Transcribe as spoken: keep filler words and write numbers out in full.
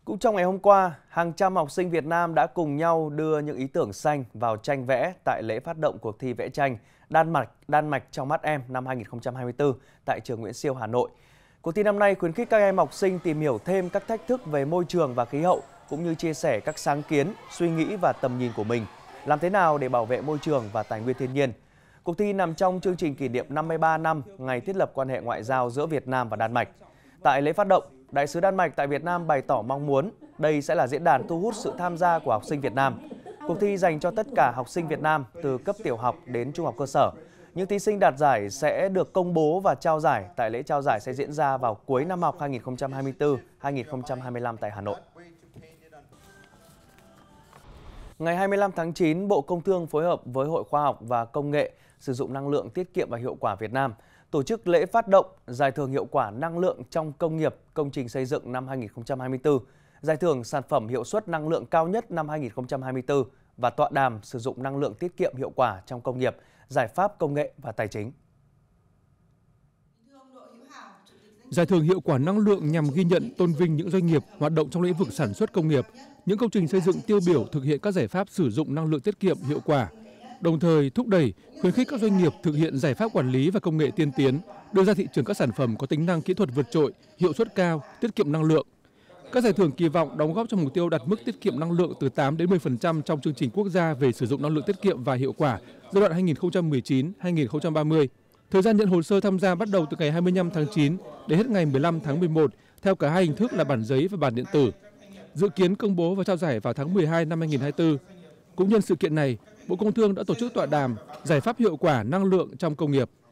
Cũng trong ngày hôm qua, hàng trăm học sinh Việt Nam đã cùng nhau đưa những ý tưởng xanh vào tranh vẽ tại lễ phát động cuộc thi vẽ tranh Đan Mạch, Đan Mạch trong mắt em năm hai nghìn không trăm hai mươi tư tại trường Nguyễn Siêu, Hà Nội. Cuộc thi năm nay khuyến khích các em học sinh tìm hiểu thêm các thách thức về môi trường và khí hậu, cũng như chia sẻ các sáng kiến, suy nghĩ và tầm nhìn của mình, làm thế nào để bảo vệ môi trường và tài nguyên thiên nhiên. Cuộc thi nằm trong chương trình kỷ niệm năm mươi ba năm ngày thiết lập quan hệ ngoại giao giữa Việt Nam và Đan Mạch. Tại lễ phát động, Đại sứ Đan Mạch tại Việt Nam bày tỏ mong muốn đây sẽ là diễn đàn thu hút sự tham gia của học sinh Việt Nam. Cuộc thi dành cho tất cả học sinh Việt Nam từ cấp tiểu học đến trung học cơ sở. Những thí sinh đạt giải sẽ được công bố và trao giải tại lễ trao giải sẽ diễn ra vào cuối năm học hai nghìn không trăm hai mươi tư hai nghìn không trăm hai mươi lăm tại Hà Nội. Ngày hai mươi lăm tháng chín, Bộ Công Thương phối hợp với Hội Khoa học và Công nghệ sử dụng năng lượng tiết kiệm và hiệu quả Việt Nam tổ chức lễ phát động Giải thưởng hiệu quả năng lượng trong công nghiệp công trình xây dựng năm hai nghìn không trăm hai mươi tư, Giải thưởng sản phẩm hiệu suất năng lượng cao nhất năm hai nghìn không trăm hai mươi tư và tọa đàm sử dụng năng lượng tiết kiệm hiệu quả trong công nghiệp, giải pháp công nghệ và tài chính. Giải thưởng hiệu quả năng lượng nhằm ghi nhận, tôn vinh những doanh nghiệp hoạt động trong lĩnh vực sản xuất công nghiệp, những công trình xây dựng tiêu biểu thực hiện các giải pháp sử dụng năng lượng tiết kiệm hiệu quả, đồng thời thúc đẩy, khuyến khích các doanh nghiệp thực hiện giải pháp quản lý và công nghệ tiên tiến, đưa ra thị trường các sản phẩm có tính năng kỹ thuật vượt trội, hiệu suất cao, tiết kiệm năng lượng. Các giải thưởng kỳ vọng đóng góp cho mục tiêu đạt mức tiết kiệm năng lượng từ tám đến mười phần trăm trong chương trình quốc gia về sử dụng năng lượng tiết kiệm và hiệu quả giai đoạn hai nghìn không trăm mười chín đến hai nghìn không trăm ba mươi. Thời gian nhận hồ sơ tham gia bắt đầu từ ngày hai mươi lăm tháng chín đến hết ngày mười lăm tháng mười một theo cả hai hình thức là bản giấy và bản điện tử. Dự kiến công bố và trao giải vào tháng mười hai năm hai nghìn không trăm hai mươi tư. Cũng nhân sự kiện này, Bộ Công Thương đã tổ chức tọa đàm Giải pháp hiệu quả năng lượng trong công nghiệp.